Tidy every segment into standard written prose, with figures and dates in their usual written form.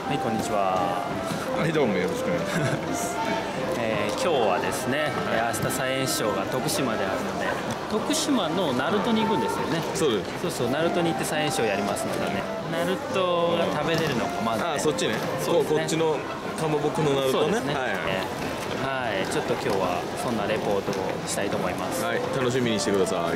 はい、こんにちは。 はい、どうもよろしくお願いします。 今日はですね、明日サイエンスショーが徳島であるので、徳島の鳴門に行くんですよね。 そうです。 そうそう、鳴門に行ってサイエンスショーやりますのでね。鳴門が食べれるのかまず、ね。 あ、そっちね。こっちのかまぼこの鳴門ね。 はい、ちょっと今日はそんなレポートをしたいと思います。 はい、楽しみにしてください。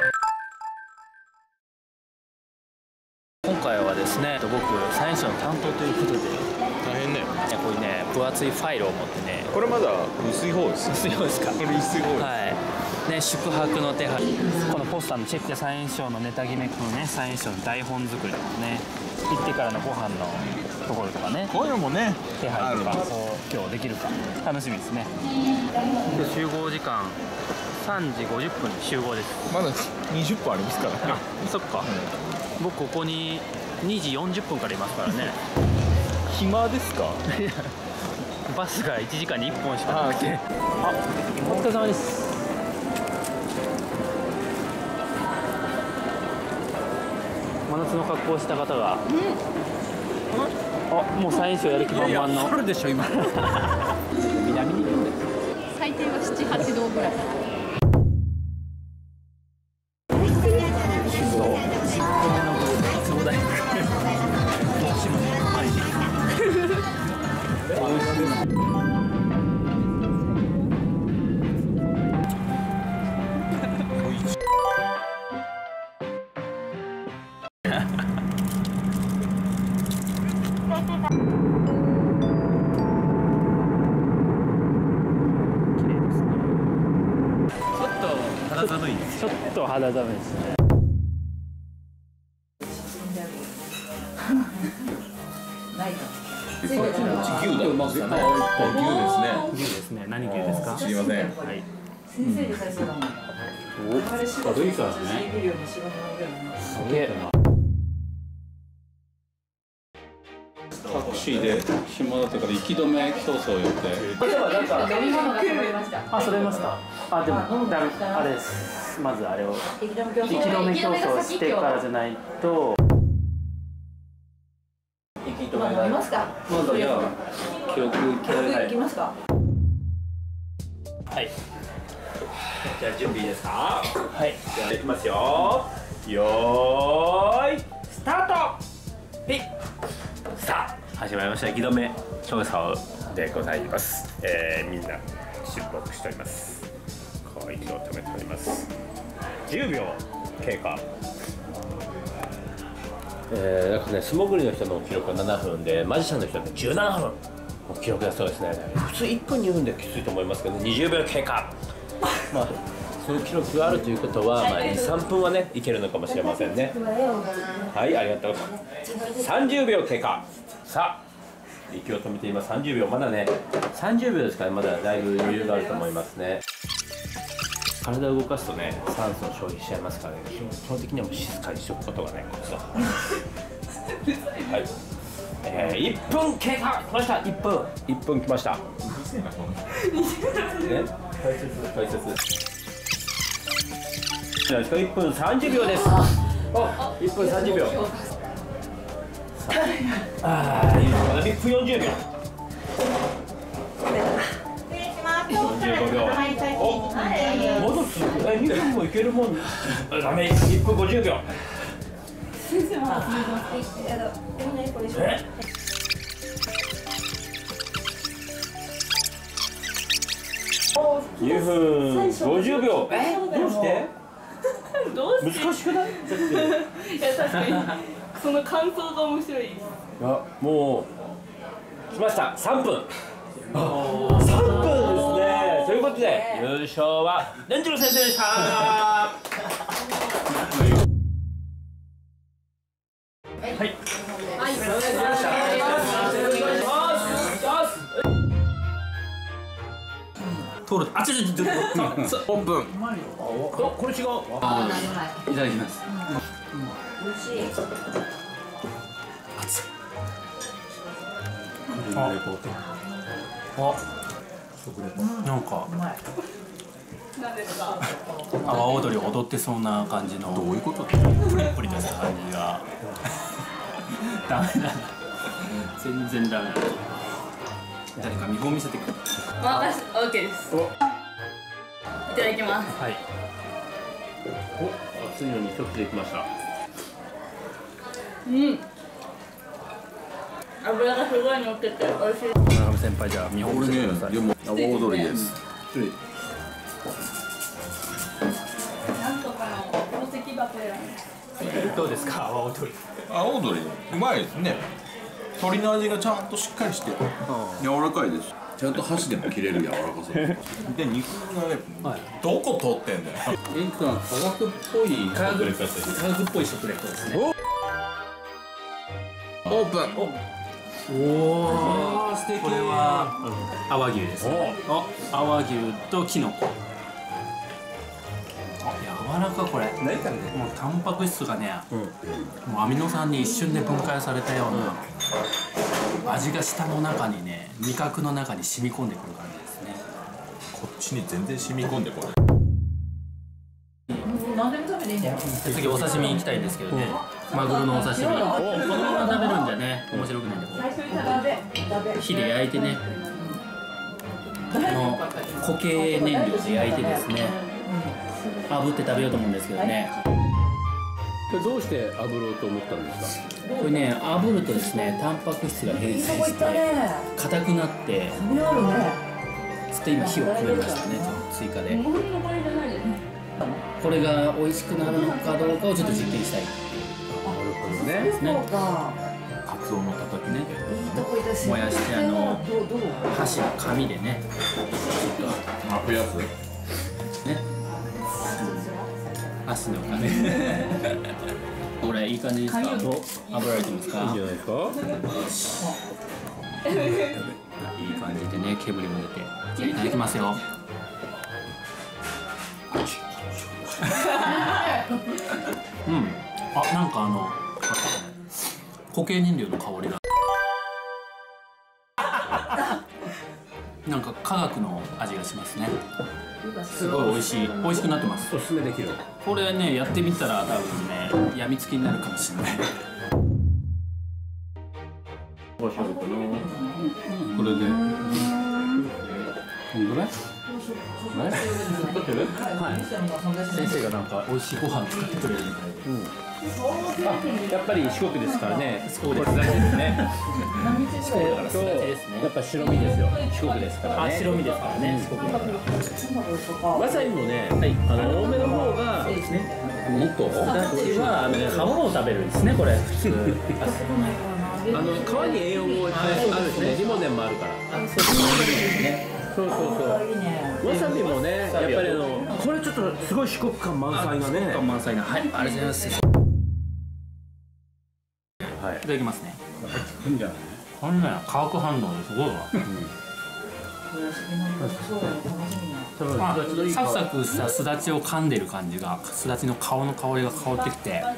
今回はですね、僕サイエンスショーの担当ということで大変ね。 いや、これね、分厚いファイルを持ってね。 これまだ薄い方です。 薄い方ですか。 これ薄い方です。 はいね、宿泊の手配、このポスターのチェックでサイエンスショーのネタ決め、このね、サイエンスショーの台本作りとかね、行ってからのご飯のところとかね、 こういうのもね、 手配とか今日できるか楽しみですね。集合時間3時50分に集合です。 まだ20分ありますからね。 あ、そっか、僕ここに2時40分からいますからね。 暇ですか？ バスが1時間に1本しかなくて。あ、お疲れ様です。真夏の格好をした方が、あ、もうサイエンスショーやる気満々の。 あるでしょ今。 南にいるんです。 最低は7、8度ぐらい。 ちょっと肌寒いですね。 牛だ。 牛ですね。何牛ですか？ 知りません。 はい。お、ドイツですね。すげえ。 タクシーで島田から息止め競争をやって。 あ、それました。あ、でもあれです。まずあれを息止め競争してからじゃないと。 息止めがいますか？ まずじゃあ記録いきますか？ はい。 じゃあ準備いいですか？ はい。 じゃあいきますよ。よーいスタート。ピッ。さあ始まりました息止め競争でございます。みんな注目しております。こう息を止めております。10秒経過。なんかね、素潜りの人の記録は7分で、マジシャンの人は、ね、17分の記録だそうですね。普通1分2分できついと思いますけど、20秒経過。まあそういう記録があるということは、まあ、2、3分はねいけるのかもしれませんね。はい、ありがとう。30秒経過。さあ息を止めて今30秒、まだね30秒ですから、まだだいぶ余裕があると思いますね。体を動かすとね酸素を消費しちゃいますからね、基本的にはもう静かにしておくことがねコツだ。はい、1分経過。来ました。1分来ました。ね、大切じゃあ1分30秒です。あ、1分30秒。ああ、いいですね。1分40秒。45秒。お、まだつく。2分もいけるもん。ダメ。1分50秒。2分50秒。どうして？難しくない？ いや、確かにその感想が面白いです。 いや、もう来ました。3分。3分ですね。ということで優勝は伝次郎先生でした。はい。通る。あ、ちょオープン。これ違う。 いただきます。 美味しい。 なんか阿波踊り踊ってそうな感じの。 どういうこと？ プリプリとした感じがダメだな。 全然ダメだ。誰か見本見せてくれ。 私 OK です。いただきます。 はい。 お、熱いのに一つできました。 うん。油がすごい乗ってて美味しい。 村上先輩じゃあ見本見せてください。 でも大踊りです。 なんとかの宝石箱選んで。 どうですか、阿波踊り。 阿波踊りうまいですね。鶏の味がちゃんとしっかりして柔らかいです。ちゃんと箸でも切れる柔らかさで肉がね、どこ通ってんだよ。 エンクは科学っぽい科学っぽい食レポですね。 オープン。 おお、素敵。これは阿波牛ですね。阿波牛とキノコ。柔らかこれ。もうタンパク質がね、もうアミノ酸に一瞬で分解されたような味が舌の中にね、味覚の中に染み込んでくる感じですね。 こっちに全然染み込んでこない。 次お刺身行きたいんですけどね。マグロのお刺身。このまま食べるんじゃね、面白くないんで。火で焼いてね。固形燃料で焼いてですね。炙って食べようと思うんですけどね。 これどうして炙ろうと思ったんですか。 これね、炙るとですね、タンパク質が変性して硬くなって、ちょっと今火を加えましたね、追加で。これが美味しくなるのかどうかをちょっと実験したいっていう。なるほどね。ですね。カツオのたたきね、燃やして箸の紙でね、ちょっと巻くやつ。 ね。箸の紙。これいい感じですか。炙られてますか。 いいんじゃないですか。 いい感じでね、煙も出て。じゃあいただきますよ。うん。あ、なんか固形燃料の香りが。なんか科学の味がしますね。すごい美味しい。美味しくなってます。 おすすめできる。 これね、やってみたら多分ね、やみつきになるかもしれない。 どうしようかな。 これでこんぐらい？ はい。先生がなんか美味しいご飯作ってくれるみたいで。 やっぱり四国ですからね。 そうですね。四国だからすだちですね。 やっぱ白身ですよ。四国ですからあ、 ね。 白身ですからね。四国だから。 わさびもね、多めの方がですね。もっと。 すだちは皮を食べるんですね。これ普通。 皮に栄養もあるしね。リモネンもあるから。そうそうそう。わさびもね、やっぱりこれちょっとすごい四国感満載なね。 四国感満載な。はい、ありがとうございます。はい、いただきますね。 いいんじゃない？ こんな化学反応ですごいわ。サクサクしたすだちを噛んでる感じが、すだちの顔の香りが香ってきて、わ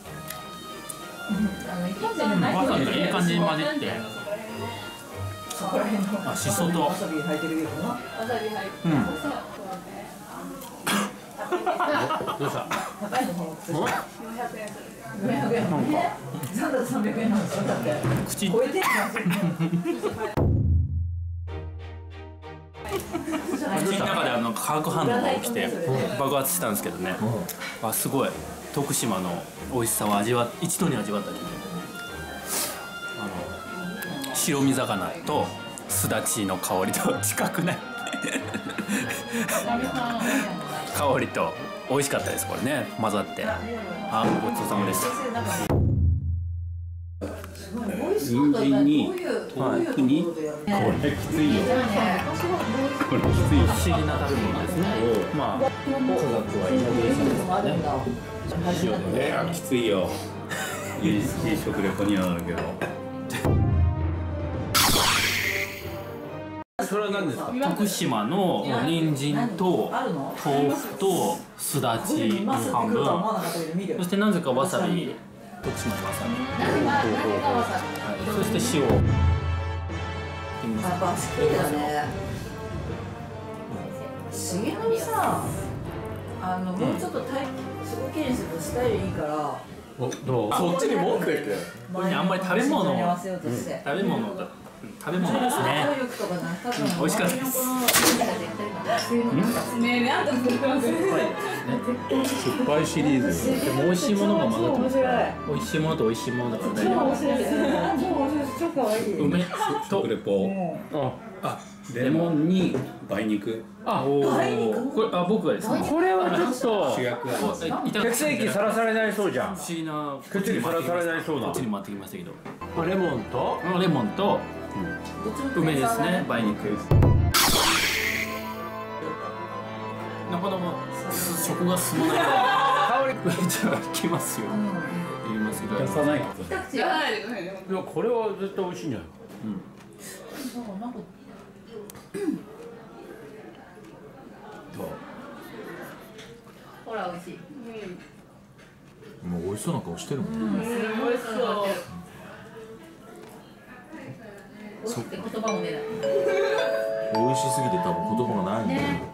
さびがいい感じに混じって、あ、しそと、どうした？口の中で化学反応が起きて爆発したんですけどね、あ、すごい徳島の美味しさを一度に味わった気分。白身魚とすだちの香りと近くない香りと美味しかったです。これね、混ざって。あ、ごちそうさまでした。 人参に豆腐に、これきついよ。これきついよ。 不思議な食べ物ですね。まあ、科学はイノベーションですね。 塩でね、きついよ。いい食レポにはなるけど。 それは何ですか。 徳島の人参と豆腐とすだち半分、そしてなぜかわさび、徳島のわさび、そして塩。 やっぱ好きだね。重則さ、もうちょっとすごい綺麗にするとスタイルいいから、 お、どう？ そっちに持ってけ。 これね、あんまり食べ物ですね。美味しかったです。 ねえ、あんたするかもしれない。 酸っぱいシリーズ。 でも美味しいものが混ざってますから。美味しいものと美味しいものだから大丈夫。梅と食レポ。あ、レモンに梅肉。 あ、これ僕がですね。 これはちょっと主役が。 血液さらされないそうじゃん。 不思議な。 血液さらされないそうな。 こっちに回ってきましたけど。 レモンとレモンと梅ですね。梅肉。なかなか食が進まない。香りじゃあいきますよ。いきますよ。 出さない。 じゃないでくださいね。 いやこれは絶対美味しいんじゃない？ ほら美味しい。 もう美味しそうな顔してるもん。 すごいそう。美味しくて言葉も出ない。 美味しすぎて多分言葉がないんだよ。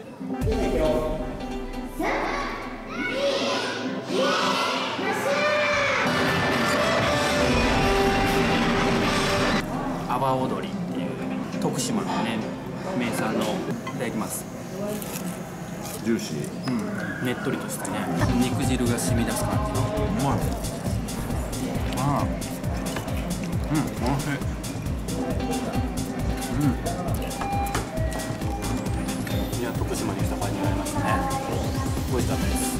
阿波踊りっていう徳島のね名産のいただきます。 ジューシー。 ねっとりとしたね肉汁が染み出す感じの。 うまい。 ああ、美味しい。いや徳島に来た場合になりましたね。美味しかったです。